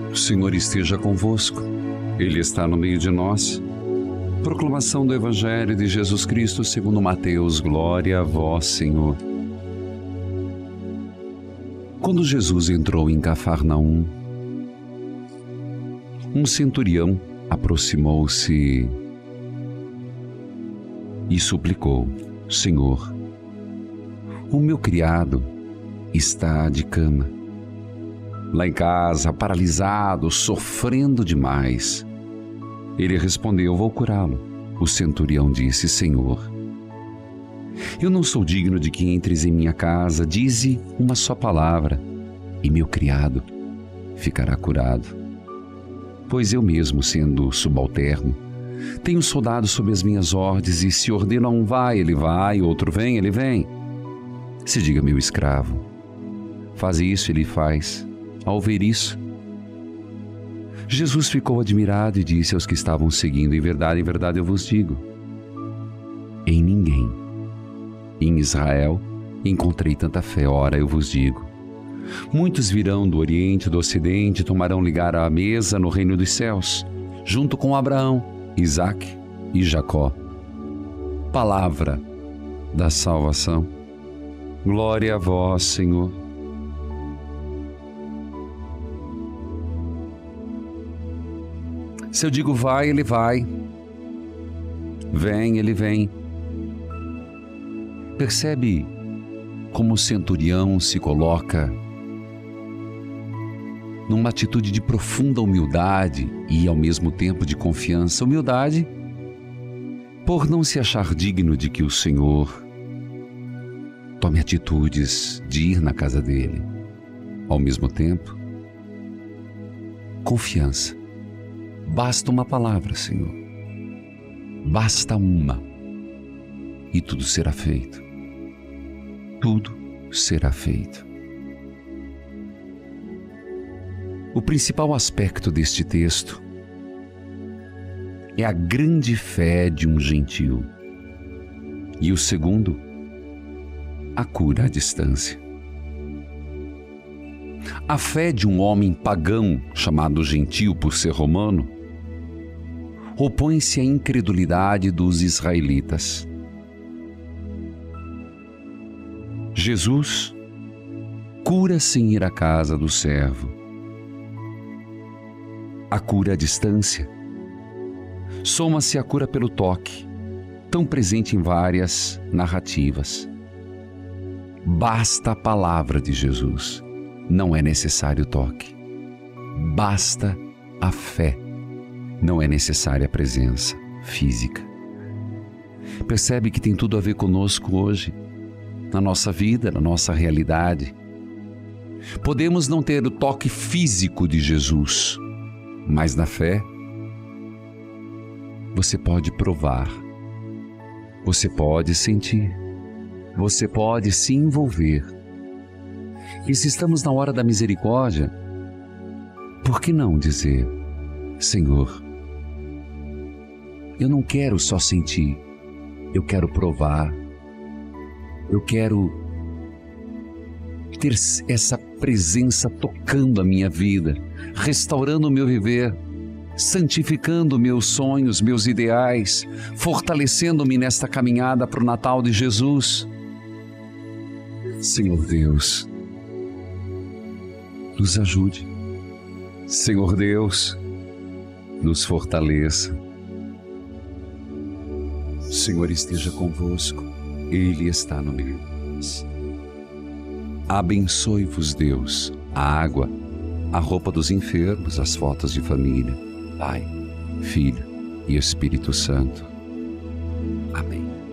O Senhor esteja convosco. Ele está no meio de nós. Proclamação do Evangelho de Jesus Cristo segundo Mateus. Glória a vós, Senhor. Quando Jesus entrou em Cafarnaum, um centurião aproximou-se e suplicou: Senhor, o meu criado está de cama, lá em casa, paralisado, sofrendo demais. Ele respondeu: vou curá-lo. O centurião disse: Senhor, eu não sou digno de que entres em minha casa. Dize uma só palavra e meu criado ficará curado. Pois eu mesmo, sendo subalterno, tenho soldados sob as minhas ordens, e se ordena um vai, ele vai, outro vem, ele vem. Se diga meu escravo, faz isso, ele faz. Ao ver isso, Jesus ficou admirado e disse aos que estavam seguindo: em verdade eu vos digo, em ninguém em Israel encontrei tanta fé. Ora, eu vos digo, muitos virão do Oriente e do Ocidente e tomarão lugar à mesa no reino dos céus, junto com Abraão, Isaque e Jacó. Palavra da salvação. Glória a vós, Senhor. Se eu digo vai, ele vai. Vem, ele vem. Percebe como o centurião se coloca numa atitude de profunda humildade e ao mesmo tempo de confiança. Humildade por não se achar digno de que o Senhor tome atitudes de ir na casa dele. Ao mesmo tempo, confiança. Basta uma palavra, Senhor. Basta uma. E tudo será feito. Tudo será feito. O principal aspecto deste texto é a grande fé de um gentio. E o segundo, a cura à distância. A fé de um homem pagão, chamado gentio por ser romano, opõe-se à incredulidade dos israelitas. Jesus cura sem ir à casa do servo. A cura à distância soma-se à cura pelo toque, tão presente em várias narrativas. Basta a palavra de Jesus, não é necessário o toque. Basta a fé, não é necessária a presença física. Percebe que tem tudo a ver conosco hoje, na nossa vida, na nossa realidade. Podemos não ter o toque físico de Jesus, mas na fé, você pode provar, você pode sentir, você pode se envolver. E se estamos na hora da misericórdia, por que não dizer: Senhor, eu não quero só sentir, eu quero provar, eu quero ter essa presença tocando a minha vida, restaurando o meu viver, santificando meus sonhos, meus ideais, fortalecendo-me nesta caminhada para o Natal de Jesus. Senhor Deus, nos ajude. Senhor Deus, nos fortaleça. O Senhor esteja convosco. Ele está no meio de nós. Abençoe-vos, Deus, a água, a roupa dos enfermos, as fotos de família, Pai, Filho e Espírito Santo. Amém.